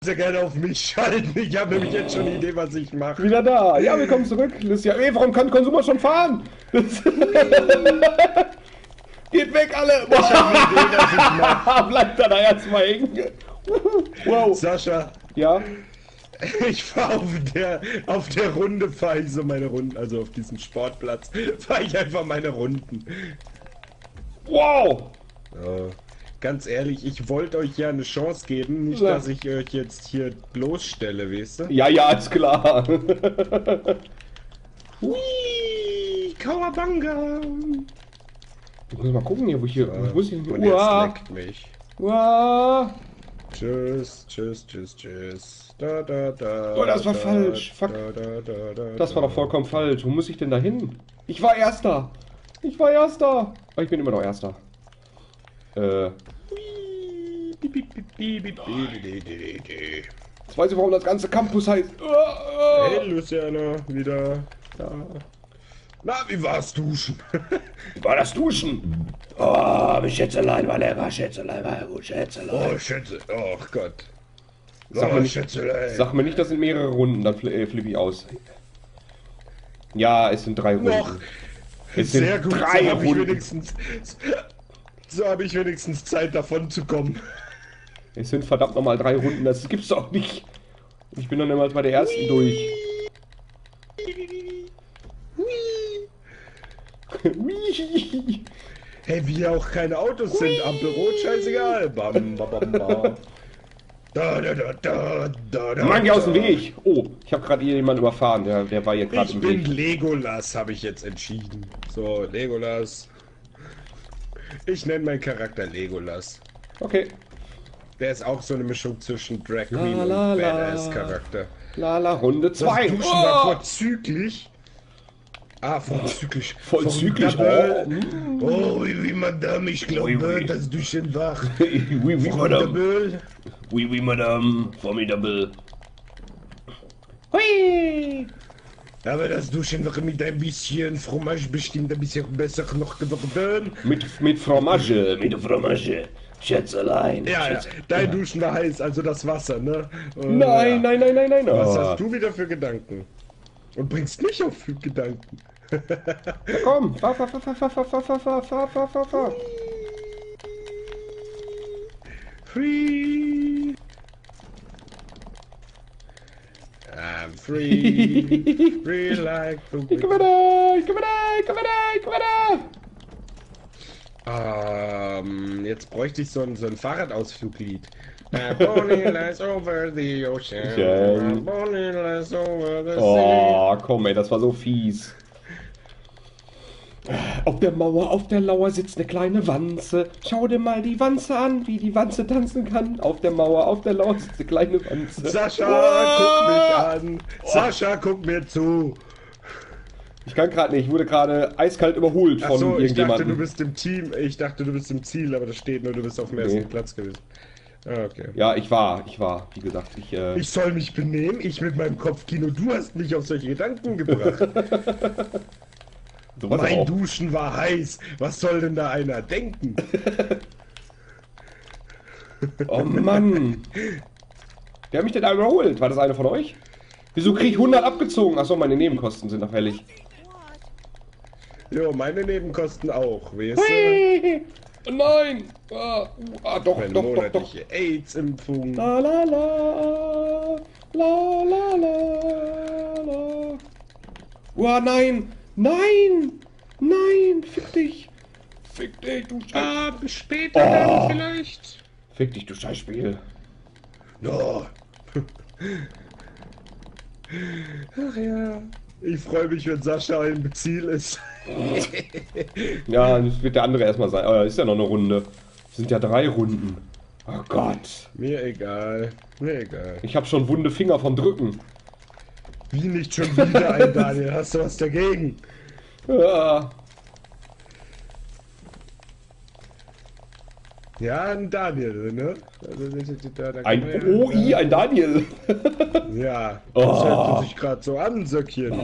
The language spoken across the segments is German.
sehr gerne auf mich schalten. Ich habe nämlich jetzt schon eine Idee, was ich mache. Wieder da. Ja, wir kommen zurück. Lucia. Ey, warum kann Konsumer schon fahren? Geht weg, alle! Ich habe eine Idee, was ich mache. Bleibt da erstmal hängen. Wow. Sascha, Ja? ich fahre auf der Runde, fahre ich so meine Runden, also auf diesem Sportplatz, fahre ich einfach meine Runden. Wow! Ganz ehrlich, ich wollte euch ja eine Chance geben, nicht, Ja. dass ich euch jetzt hier bloßstelle, weißt du? Ja, ja, ist klar. Hui, Kawabanga. Ich muss mal gucken hier, wo ich hier. Wo muss ich denn? Und jetzt Uah. leckt mich. Uah. Tschüss, tschüss, tschüss, tschüss. Da, da, da. Oh, das war da, falsch. Fuck. Das war doch vollkommen falsch. Wo muss ich denn da hin? Ich war Erster. Ich war Erster. Aber ich bin immer noch Erster. Jetzt weiß ich, warum das ganze Campus heißt. Hey, Luciana, wieder. Ja. Na, wie war's duschen? Wie war das Duschen? Oh, Schätzelein war lecker. Schätzelein war gut. Schätzelein. Oh, Schätze. Oh Gott. Sag mir nicht, Schätzelein. sag mir nicht, das sind mehrere Runden, dann flippe ich aus. Ja, es sind 3 Runden. Noch. Es sind Sehr gut. 3 So habe ich Runden. wenigstens Zeit, davon zu kommen. Es sind verdammt nochmal 3 Runden, das gibt's doch nicht. Ich bin noch nicht mal bei der ersten durch. Hey, wie hier auch keine Autos sind. Ampel rot, scheißegal. Bam, bam, bam, bam. Da, da, da, da, da, da. Mann, geh aus dem Weg! Oh, ich habe gerade hier jemanden überfahren, der war hier gerade Ich im bin Weg. Legolas, habe ich jetzt entschieden. So, Legolas. Ich nenne meinen Charakter Legolas. Okay. Der ist auch so eine Mischung zwischen Drag La, Queen la, und la. Badass-Charakter. Lala, Runde Das 2. Duschen war vorzüglich. Ah, vorzüglich. Vollzüglich. Formidabel. Oh, oui, Madame, ich Oui, glaube, oui. das Duschen war Oui, oui, madame. formidabel. Oui, oui, madame. Formidable. Hui! Aber das Duschen war mit ein bisschen Fromage bestimmt ein bisschen besser noch geworden. Mit Fromage. Mit Fromage. Schätzelein. Ja, ja, dein Duschen war heiß, also das Wasser, ne? Nein, nein, nein, nein, nein. Was Oh. hast du wieder für Gedanken? Und bringst mich auf für Gedanken. Ja, komm. Fahr, fahr, fahr, fahr, fahr, fahr, fahr, fahr, fahr, fahr, fahr, fahr. Free. I'm free. Free like the Ich wind. gewinne, ich gewinne, ich gewinne, ich gewinne. Jetzt bräuchte ich so ein Fahrradausfluglied. Bonnie lies over the ocean. Bonnie lies over the sea. Oh, komm ey, das war so fies. Auf der Mauer, auf der Lauer sitzt eine kleine Wanze. Schau dir mal die Wanze an, wie die Wanze tanzen kann. Auf der Mauer, auf der Lauer sitzt eine kleine Wanze. Sascha, Oh! guck mich an. Sascha, guck mir zu. Ich kann gerade nicht, ich wurde gerade eiskalt überholt von Achso, ich dachte, irgendjemandem. du bist im Team. Ich dachte, du bist im Ziel, aber das steht nur, du bist auf dem ersten Platz gewesen. Ah, okay. Ja, ich war, wie gesagt, Ich soll mich benehmen, ich mit meinem Kopfkino. Du hast mich auf solche Gedanken gebracht. sowas Mein auch. Duschen war heiß. Was soll denn da einer denken? Oh Mann. Wer hat mich denn da überholt? War das einer von euch? Wieso krieg ich 100 abgezogen? Achso, meine Nebenkosten sind noch fällig. Jo, meine Nebenkosten auch, weißt du? Hui! Oh nein! Doch, Meine doch. monatliche AIDS-Impfung. La la la. La la la la. Oh nein! Nein! Nein! Fick dich! Fick dich, du Scheiß... Bis später dann vielleicht. Fick dich, du Scheißspiel! Ja. Ach ja. Ich freue mich, wenn Sascha im Ziel ist. Ja, das wird der andere erstmal sein. Aber ist ja noch eine Runde. Es sind ja 3 Runden. Oh Gott. Mir egal. Mir egal. Ich habe schon wunde Finger vom Drücken. Wie nicht schon wieder ein Daniel? Hast du was dagegen? Ja. Ja, ein Daniel, ne? Da Ein kann man ja- OI, ein Daniel. Ja, Oh. das hört sich gerade so an, Söckchen.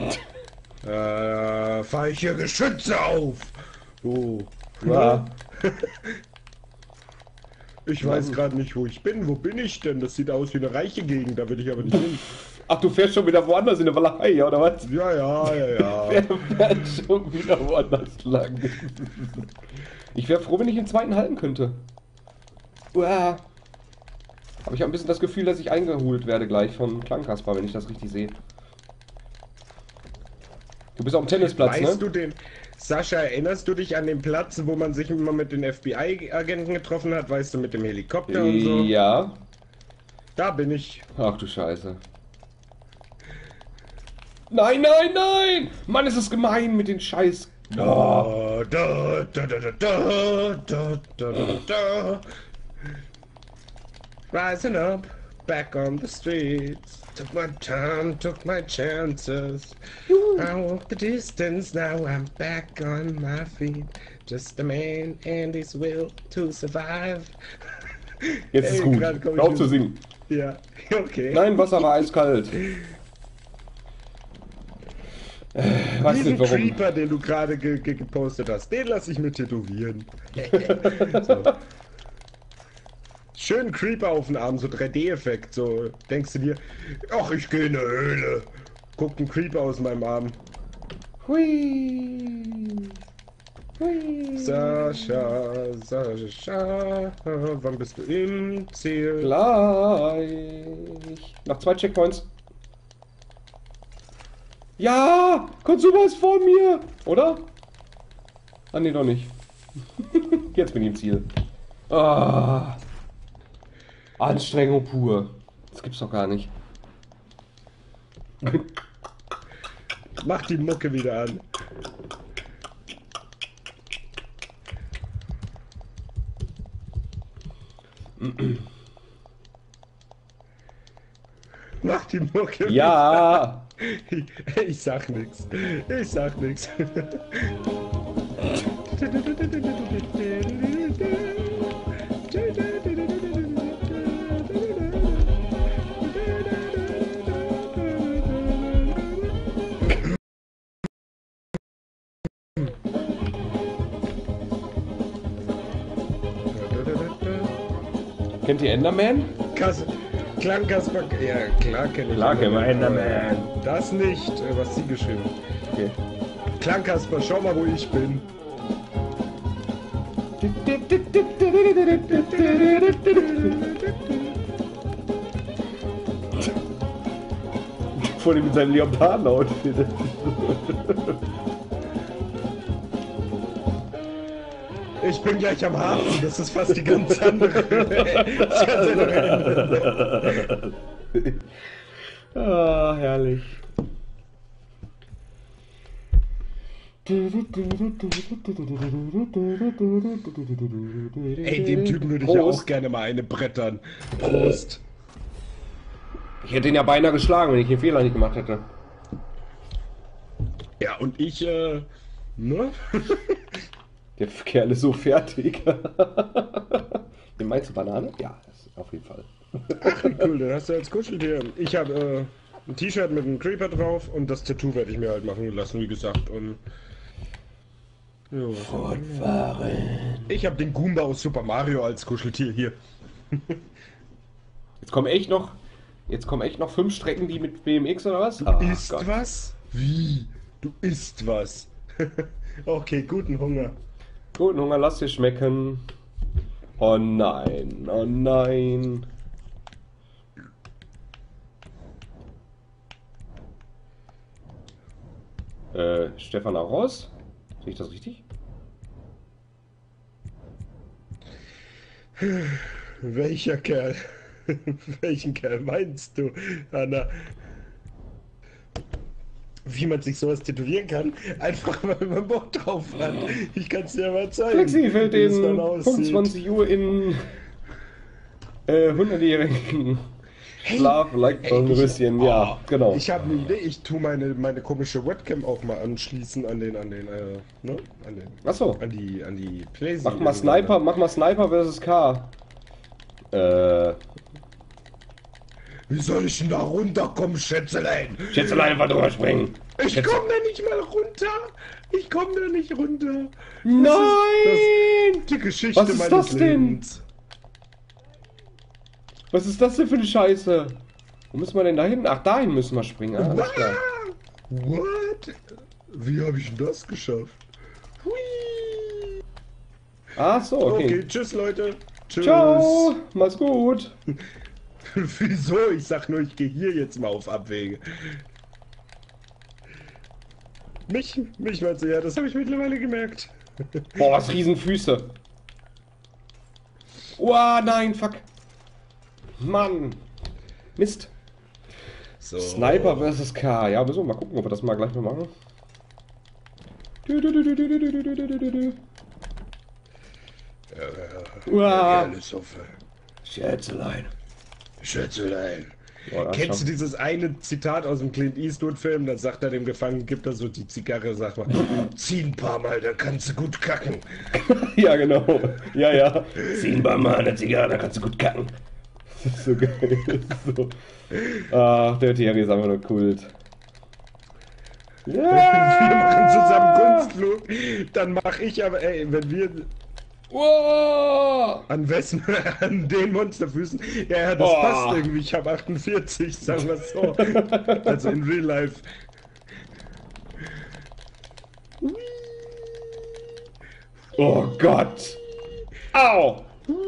Fahr ich hier Geschütze auf. Oh. Ja. Ich weiß gerade nicht, wo ich bin. Wo bin ich denn? Das sieht aus wie eine reiche Gegend, da will ich aber nicht hin. Ach, du fährst schon wieder woanders in der Walachei, ja, oder was? Ja, ja, ja, ja. Der fährt schon wieder woanders lang. Ich wäre froh, wenn ich den zweiten halten könnte. Uah. Aber ich habe ein bisschen das Gefühl, dass ich eingeholt werde gleich von Klangkasper, wenn ich das richtig sehe. Du bist auf dem Tennisplatz, Weißt ne? du den... Sascha, erinnerst du dich an den Platz, wo man sich immer mit den FBI-Agenten getroffen hat? Weißt du, mit dem Helikopter und so? Ja. Da bin ich. Ach du Scheiße. Nein, nein, nein! Mann, ist es gemein mit den Scheiß... Oh. Da, da, da, da, da, da, da, da, da. Rising up, back on the streets. Took my time, took my chances. I walked the distance, now I'm back on my feet. Just a man and his will to survive. Jetzt ist gut. Hör auf zu singen. Ja, okay. Nein, Wasser war eiskalt. Weißt Diesen du warum? Creeper, den du gerade gepostet hast, den lasse ich mir tätowieren. So. Schön Creeper auf den Arm, so 3D-Effekt, so denkst du dir, ach, ich gehe in eine Höhle. Guckt ein Creeper aus meinem Arm. Hui. Hui. Sascha, wann bist du im Ziel? Gleich. Nach 2 Checkpoints. Ja! Consumer ist vor mir! Oder? Ah, nee, doch nicht. Jetzt bin ich im Ziel. Ah. Anstrengung pur. Das gibt's doch gar nicht. Mach die Mucke wieder an. Mach die Mucke Ja! wieder. Ich sag nix. Ich sag nix. Kennt ihr Enderman? Klangkasper. Ja, klar kenne ich. Klar kennen wir Enderman. Das nicht, was sie geschrieben hat. Okay. Klangkasper, schau mal, wo ich bin. Vor dem mit seinem Leoparden-Outfit. Ich bin gleich am Hafen, das ist fast die ganz andere. Das ganz andere Ende. Ah, herrlich. Ey, dem Typen würde ich ja auch gerne mal eine brettern. Prost. Ich hätte ihn ja beinahe geschlagen, wenn ich den Fehler nicht gemacht hätte. Ja, und ich, ne? Der Kerl ist so fertig. Den meinst du Banane? Ja, auf jeden Fall. Ach, wie cool, den hast du als Kuscheltier. Ich habe ein T-Shirt mit einem Creeper drauf und das Tattoo werde ich mir halt machen lassen, wie gesagt. Und jo. Fortfahren. Ich habe den Goomba aus Super Mario als Kuscheltier hier. Jetzt kommen echt noch 5 Strecken, die mit BMX oder was? Du isst was? Wie? Du isst was? Okay, guten Hunger. Guten Hunger, lass dir schmecken. Oh nein, oh nein. Stefan auch raus? Sehe ich das richtig? Welcher Kerl? Welchen Kerl meinst du, Anna? Wie man sich sowas tätowieren kann, einfach weil man Bock drauf hat. Ich kann es dir mal zeigen. Flexi fällt wie es den dann aussieht. 25 Uhr in 100-jährigen Schlaf, like ein bisschen, ja, genau. Ich habe eine Idee, ich tue meine komische Webcam auch mal anschließen an den, Achso. an die Playsee. Mach mal Sniper vs. K. Wie soll ich denn da runterkommen, Schätzelein? Schätzelein, einfach drüber springen. Ich komm da nicht mal runter. Ich komm da nicht runter. Nein! Die Geschichte Was ist meines das denn? Lebens. Was ist das denn für eine Scheiße? Wo müssen wir denn da hin? Ach, dahin müssen wir springen. Ah, alles klar. What? Wie habe ich denn das geschafft? Hui. Ach so, okay. Okay, tschüss Leute. Tschüss. Ciao, mach's gut. Wieso? Ich sag nur, ich gehe hier jetzt mal auf Abwege. Mich meinst du, ja, das habe ich mittlerweile gemerkt. Boah, was Riesenfüße. Oh, nein, fuck. Mann. Mist. So. Sniper vs. K. Ja, müssen wir mal gucken, ob wir das mal gleich mal machen. Uah. Schätzelein. Schätzelein. Boah, Kennst du dieses eine Zitat aus dem Clint Eastwood-Film? Da sagt er dem Gefangenen, gibt er so die Zigarre, sagt mal, zieh ein paar Mal, da kannst du gut kacken. Ja, genau. Ja, ja. Zieh ein paar Mal eine Zigarre, da kannst du gut kacken. Das ist so geil. So. Ach, der Thierry ist einfach nur Kult. Wir machen zusammen Kunstflug, dann mach ich aber, ey, wenn wir... Wow. An wessen? An den Monsterfüßen? Ja, das passt irgendwie. Ich habe 48, sagen wir es so. Also in real life. Oh Gott. Au.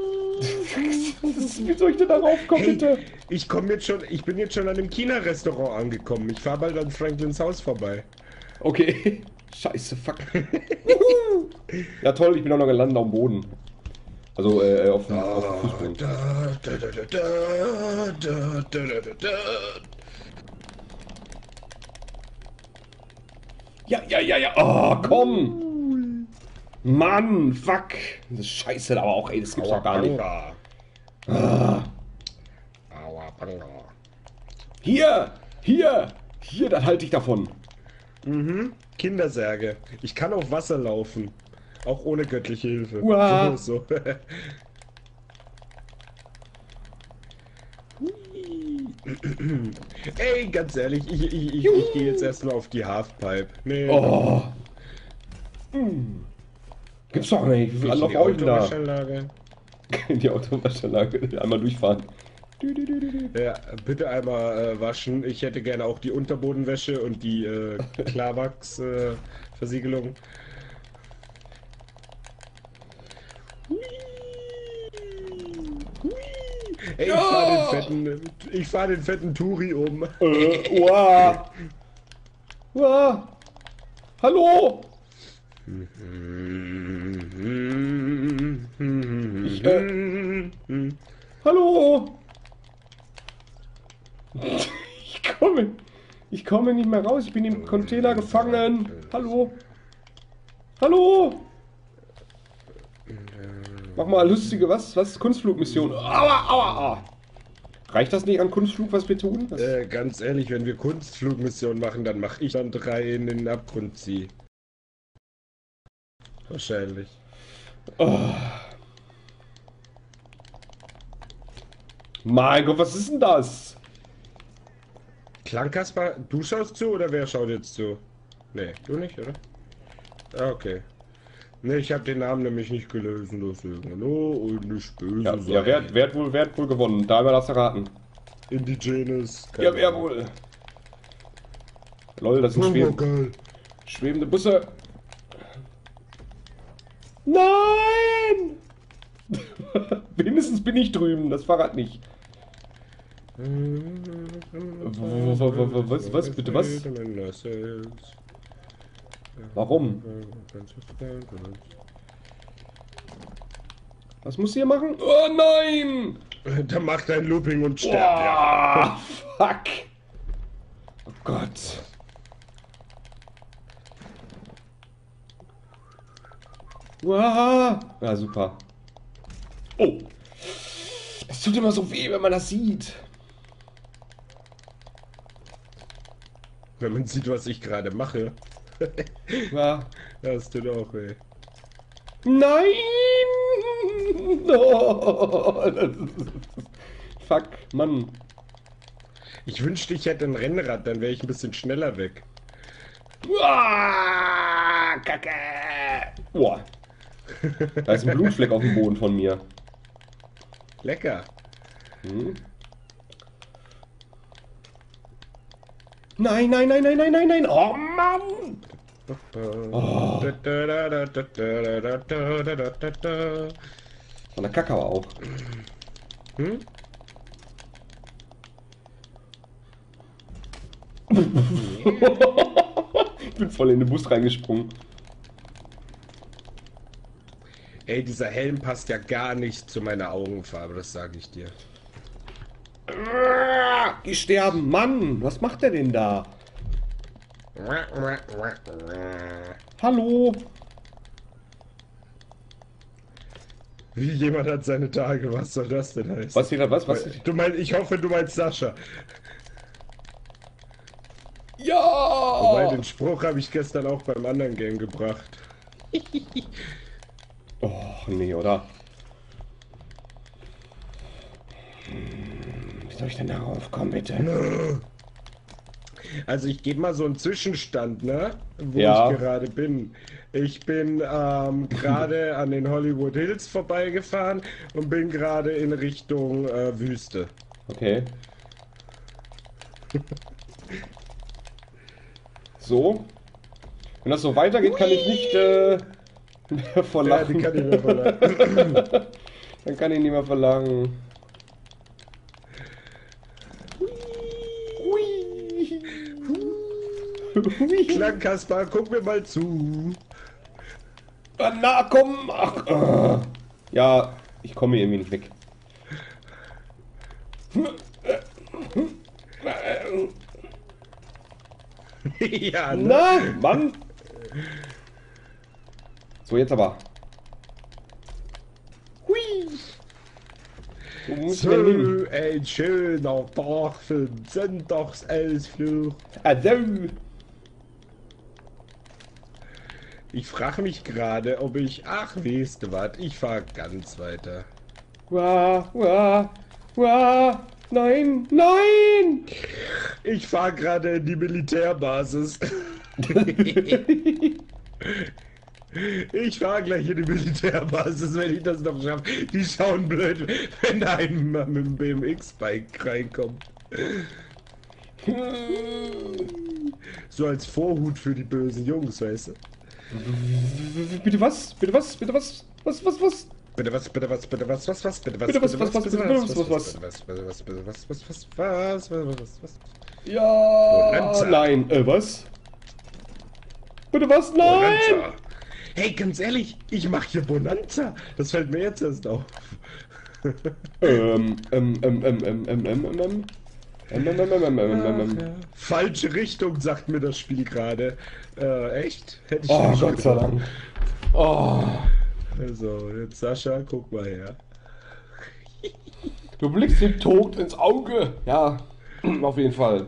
Wie soll ich denn darauf kommen, Hey, bitte? ich bin jetzt schon an dem China-Restaurant angekommen. Ich fahre bald an Franklins Haus vorbei. Okay. Scheiße, fuck. Ja toll, ich bin auch noch gelandet auf dem Boden. Also auf dem Fußboden. Ja, ja, ja, ja. Oh, komm. Mann, fuck. Das ist scheiße, aber auch, ey, das gibt's doch gar nicht. Ah. Hier, das halte ich davon. Mhm. Kindersärge. Ich kann auf Wasser laufen. Auch ohne göttliche Hilfe. Uah. So. Ey, ganz ehrlich, ich gehe jetzt erstmal auf die Halfpipe. Nee. Oh. Gibt's doch nicht. Wie viel Anlauf brauche ich denn da? Autowaschanlage. In die Autowaschanlage. Einmal durchfahren. Ja, bitte einmal waschen. Ich hätte gerne auch die Unterbodenwäsche und die Klarwachs-Versiegelung. Ey, Ja! ich fahr den fetten Turi um. Uah. Uah. Hallo! Hallo! Ich komme nicht mehr raus. Ich bin im Container gefangen. Hallo! Hallo! Mach mal lustige, was? Kunstflugmission. Aua, aua, aua. Reicht das nicht an Kunstflug, was wir tun? Ganz ehrlich, wenn wir Kunstflugmissionen machen, dann mache ich dann 3 in den Abgrund zieh. Wahrscheinlich. Oh. Mein Gott, was ist denn das? Klangkasper, du schaust zu oder wer schaut jetzt zu? Nee, du nicht, oder? Ah, okay. Ne, ich habe den Namen nämlich nicht gelesen, deswegen. Oh, und nicht böse Ja, sein. ja wer hat wohl gewonnen? Da haben wir das erraten. Indigenes. Ja, wer wohl? Lol, das sind schwebende Busse. Nein! Wenigstens bin ich drüben, das Fahrrad nicht. Was, bitte, was? Warum? Was muss ihr machen? Oh nein! Da macht ein Looping und stirbt, ja. Fuck! Oh Gott. Uah. Ja, super. Oh! Es tut immer so weh, wenn man das sieht. Wenn man sieht, was ich gerade mache. Ja. Das tut auch weh. Nein! Oh, fuck, Mann. Ich wünschte, ich hätte ein Rennrad, dann wäre ich ein bisschen schneller weg. Uah, Kacke! Hm? Nein, nein, nein, nein, nein, nein, nein. Oh Mann! Oh. Von der Kacke aber auch. Hm? Ich bin voll in den Bus reingesprungen. Ey, dieser Helm passt ja gar nicht zu meiner Augenfarbe, das sage ich dir. Die sterben, Mann! Was macht der denn da? Hallo? Wie jemand hat seine Tage, was soll das denn heißen? Was jeder was? Was? Du meinst, ich hoffe, du meinst Sascha. Wobei, Ja! den Spruch habe ich gestern auch beim anderen Game gebracht. Och, nee, oder? Wie soll ich denn darauf kommen, bitte? Also ich gebe mal so einen Zwischenstand, ne? Wo Ja. ich gerade bin. Ich bin gerade an den Hollywood Hills vorbeigefahren und bin gerade in Richtung Wüste. Okay. So. Wenn das so weitergeht, kann ich nicht mehr verlangen. Ja, die kann ich mir verlangen. Dann kann ich nicht mehr verlangen. Klang, Kaspar, guck mir mal zu. Na komm! Ach, ja, ich komme irgendwie nicht weg. Ja, ne? Na, Mann! So, jetzt aber. Hui! Wo muss ich denn hin? So ein schöner Tag für den Sonntagsausflug. Also. Ich frage mich gerade, ob ich... Ach, weißt du was? Ich fahr ganz weiter. Wah, wah, wah. Nein, nein! Ich fahr gerade in die Militärbasis. Ich fahr gleich in die Militärbasis, wenn ich das noch schaffe. Die schauen blöd, wenn da ein Mann mit dem BMX-Bike reinkommt. So als Vorhut für die bösen Jungs, weißt du? Bitte was? Bitte was? Bitte was? Was? Bitte was, bitte was, bitte was, was, bitte was, Bitte was, bitte was, bitte was? bitte was. Ja. Bonanza. Nein. Was? Bitte was? Nein! Bonanza. Hey, ganz ehrlich, ich mach hier Bonanza. Das fällt mir jetzt erst auf. Falsche Richtung, sagt mir das Spiel gerade. Echt? Hätte ich Oh, nicht Gott sei gedacht. Dank. Oh. Also, jetzt Sascha, guck mal her. Du blickst dem Tod ins Auge. Ja, auf jeden Fall.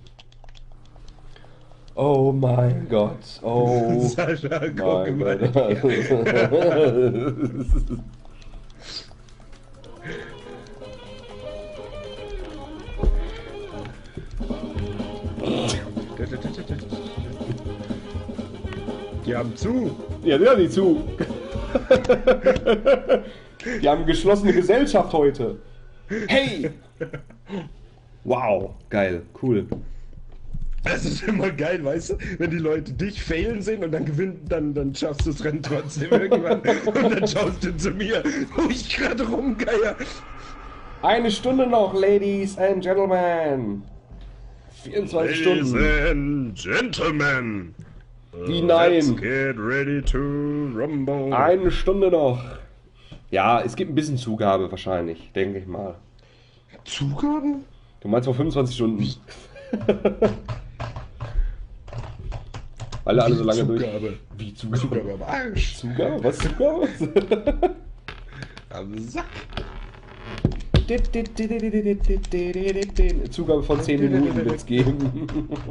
Oh mein Gott. Oh Sascha, guck mein mal Gott. her. Die haben zu. Ja, der nicht zu. Die haben geschlossene Gesellschaft heute. Hey! Wow, geil, cool. Das ist immer geil, weißt du? Wenn die Leute dich failen sehen und dann gewinnen, dann schaffst du das Rennen trotzdem irgendwann. Und dann schaust du zu mir, wo ich gerade rumgeier. Eine Stunde noch, Ladies and Gentlemen. 24 Ladies Stunden. and Gentlemen. Wie nein? Let's get ready to rumble. Eine Stunde noch. Ja, es gibt ein bisschen Zugabe wahrscheinlich, denke ich mal. Zugaben? Du meinst vor 25 Stunden? Weil alle so lange durch... Zugabe. Wie Zugabe? Zugabe am Arsch. Zugabe? Was Zugabe? Am Sack. Zugabe von 10 Minuten wird es geben.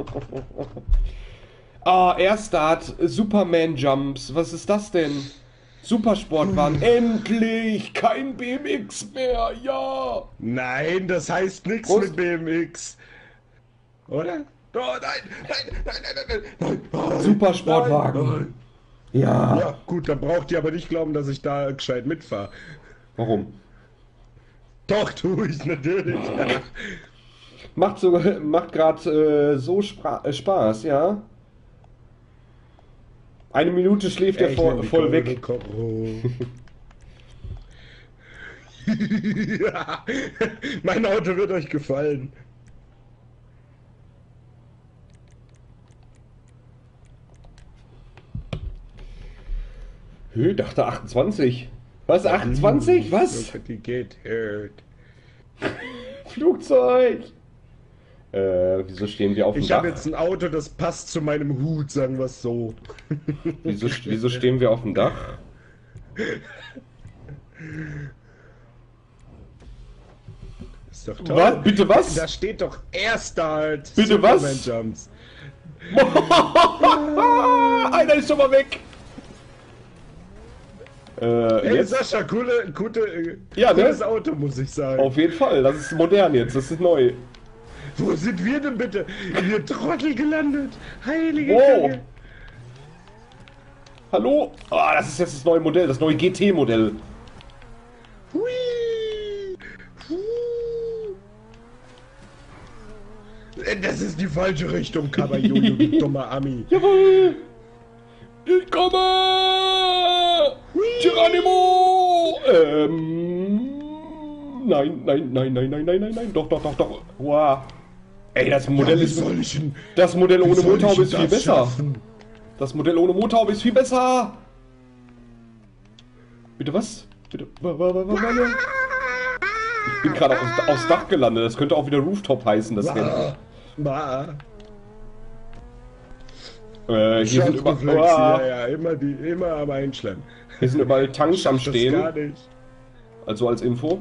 Ah, Erstart, Superman Jumps. Was ist das denn? Supersportwagen. Endlich! Kein BMX mehr! Ja! Nein, das heißt nichts Prost. mit BMX. Oder? Oh, nein. Oh, Supersportwagen. nein. Ja! Ja, gut, dann braucht ihr aber nicht glauben, dass ich da gescheit mitfahre. Warum? Doch, tue ich natürlich. Ja. Macht gerade so Spaß, ja. 1 Minute schläft er Ich nehm die voll goldene weg. Koro. Ja, mein Auto wird euch gefallen. Dachte 28. Was? 28? Was? Look at you get hurt. Flugzeug! Wieso stehen wir auf dem Ich Dach? habe jetzt ein Auto, das passt zu meinem Hut, sagen wir es so. Wieso stehen wir auf dem Dach? Ist doch toll. Was? Bitte was? Da steht doch erster halt. Bitte was? Jumps. Einer ist schon mal weg! Hey Jetzt? Sascha, Ja, ne? cooles Auto, muss ich sagen. Auf jeden Fall, das ist modern jetzt, das ist neu. Wo sind wir denn bitte? Wir Trottel gelandet. Heilige Wow. Kacke. Hallo? Ah, das ist jetzt das neue Modell, das neue GT-Modell. Hui. Das ist die falsche Richtung, Kabajojo, du dummer Ami. Jawohl! Ich komme! Geronimo! Nein. Doch. Wow. Ey, das Modell ist. Das Modell ohne Motorhaube ist viel besser. Schaffen? Das Modell ohne Motorhaube ist viel besser. Bitte was? Bitte. Ich bin gerade aufs Dach gelandet. Das könnte auch wieder Rooftop heißen, das Rennen. Hier sind ja, immer am Einschlemmen. Hier sind überall Tanks am Das Stehen. gar nicht. Also als Info.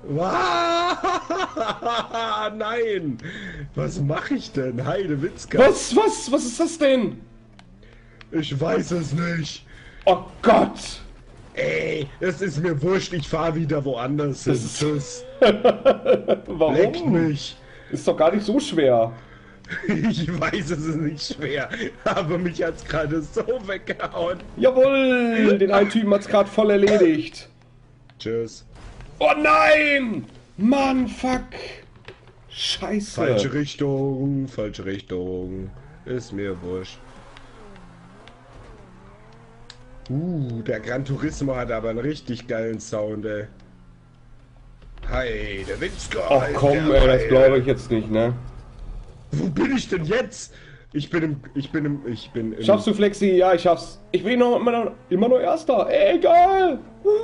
Nein! Was mache ich denn? Heide Witzka. Was ist das denn? Ich weiß es nicht. Oh Gott! Ey, es ist mir wurscht, ich fahre wieder woanders hin. Tschüss. Warum? Leck mich. Ist doch gar nicht so schwer. Ich weiß, es ist nicht schwer, aber mich hat's gerade so weggehauen. Jawohl! Den einen Typen hat's gerade voll erledigt. Tschüss. Oh nein! Mann, fuck! Scheiße! Falsche Richtung. Ist mir wurscht. Der Gran Turismo hat aber einen richtig geilen Sound, ey. Heide Witzka. Ach komm, ey, das glaube ich jetzt nicht, ne? Wo bin ich denn jetzt? Ich bin im... Schaffst du, Flexi? Ja, ich schaff's. Ich bin immer noch Erster. Ey, geil!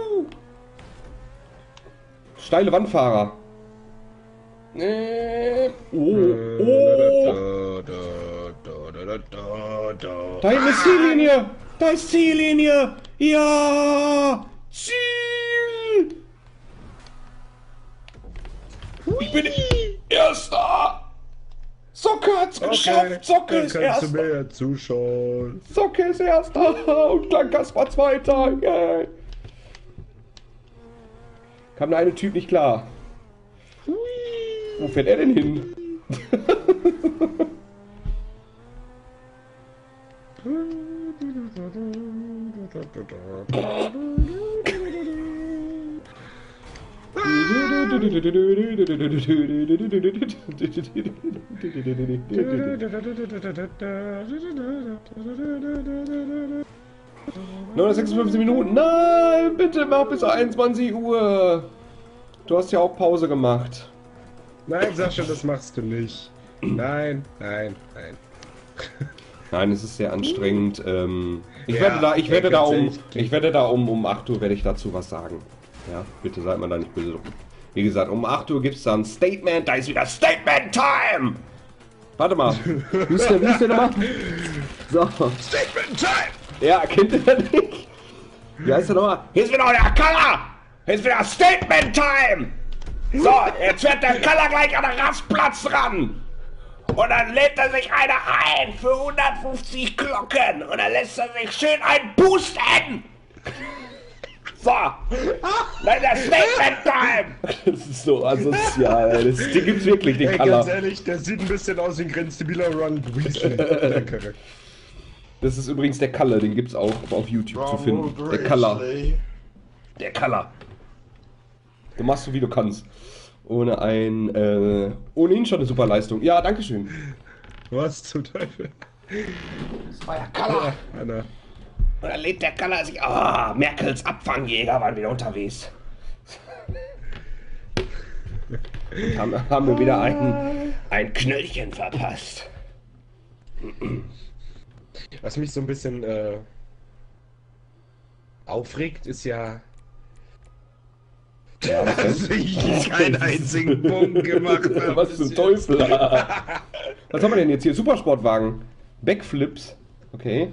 Steile Wandfahrer. Da hinten ist Ziellinie! Da ist Ziellinie! Ja! Ziel! Ich bin Erster! Socke hat's geschafft! Socke ist kannst du Erster! mir ja zuschauen. Socke ist Erster! Und Klankas war Zweiter! Yeah. Kam der eine Typ nicht klar. Wo fährt er denn hin? Nur 56 Minuten. Nein, bitte mach bis 21 Uhr. Du hast ja auch Pause gemacht. Nein, Sascha, das machst du nicht. Nein. Nein, es ist sehr anstrengend. Ich Ja, werde da um 8 Uhr werde ich dazu was sagen. Ja, bitte seid mal da nicht böse. Wie gesagt, um 8 Uhr gibt es dann Statement. Da ist wieder Statement Time! Warte mal. Wie ist der nochmal? So. Statement Time! Ja, kennt ihr das nicht? Wie heißt der nochmal? Hier ist wieder der Color! Hier ist wieder Statement Time! So, jetzt wird der Color gleich an den Rastplatz ran! Und dann lädt er sich eine ein für 150 Glocken! Und dann lässt er sich schön ein boosten! So! Dann ist der Statement Time! Das ist so asozial, den gibt's wirklich, den Ey, Color. ganz ehrlich, der sieht ein bisschen aus wie ein grenzdebiler Ron Weasley. Der Charakter. Das ist übrigens der Color, den gibt's auch auf YouTube zu finden. Der Color. Der Color. Du machst so, wie du kannst. Ohnehin schon eine super Leistung. Ja, dankeschön. Was zum Teufel? Das war ja Kaller. Anna. Und dann lädt der Kaller sich. Ah, Merkels Abfangjäger waren wieder unterwegs. Und haben wir wieder ein Knöllchen verpasst. Was mich so ein bisschen aufregt, ist ja, Ja, was dass ich keinen einzigen Punkt gemacht habe. Was zum Teufel? Was haben wir denn jetzt hier? Supersportwagen. Backflips. Okay.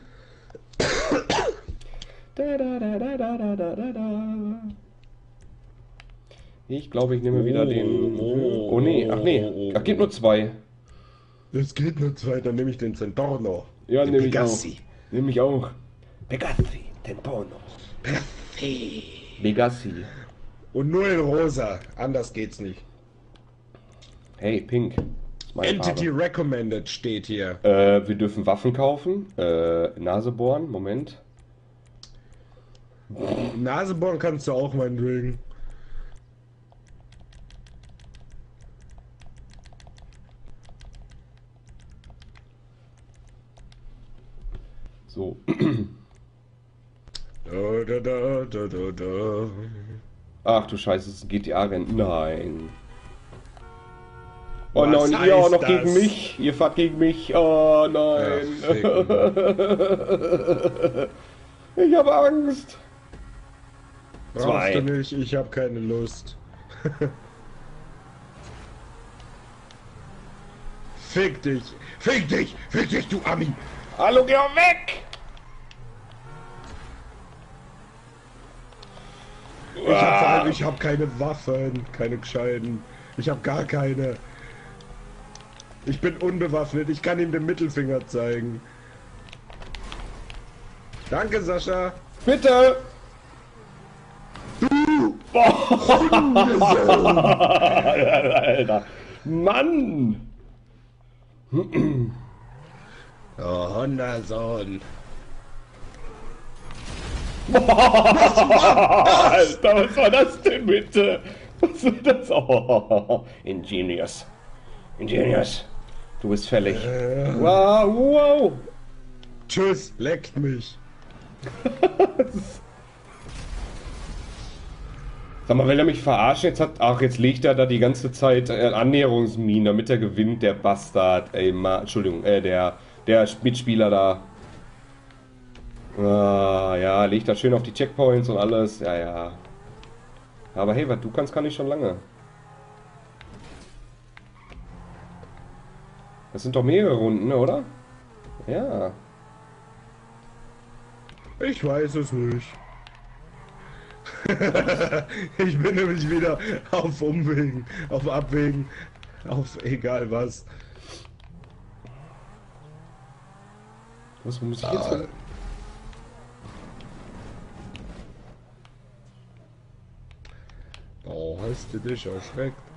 Ich glaube, ich nehme wieder den. Oh nee, ach nee. Ach, geht nur 2. Es geht nur 2, dann nehme ich den Centorno. Ja, Den nehme ich Pegassi. auch. Nehme ich auch. Pegassi, Tempono. Pegassi. Und nur in rosa, anders geht's nicht. Hey, pink. Ist meine Entity Farbe. recommended steht hier. Wir dürfen Waffen kaufen. Nase bohren, Moment. Nase bohren kannst du auch meinetwegen. So. Da. Ach du Scheiße, es ist ein GTA-Rennen. Nein. Oh Was nein, ihr auch heißt noch das? gegen mich. Ihr fahrt gegen mich. Oh nein. Ja, ficken. Ich habe Angst. Brauchst Zwei. du nicht, ich habe keine Lust. Fick dich! Fick dich! Fick dich, du Ami! Hallo, geh doch weg! Ich hab keine Waffen, keine gescheiten. Ich hab gar keine. Ich bin unbewaffnet, ich kann ihm den Mittelfinger zeigen. Danke, Sascha. Bitte! Alter. Mann! Oh, Hundersohn. Alter, was war das denn bitte? Was war das? Oh, Ingenious. Ingenious. Du bist fällig. Wow, wow. Tschüss, leckt mich. Sag mal, will er mich verarschen? Jetzt legt er da die ganze Zeit Annäherungsminen, damit er gewinnt, der Bastard. Ey, Entschuldigung, der Mitspieler da. Ah, ja, legt da schön auf die Checkpoints und alles. Ja, ja. Aber hey, was du kannst, kann ich schon lange. Das sind doch mehrere Runden, ne, oder? Ja. Ich weiß es nicht. Ich bin nämlich wieder auf Umwegen, auf Abwägen, auf egal was. Was, wo muss ich jetzt hin? Oh, hast du dich erschreckt?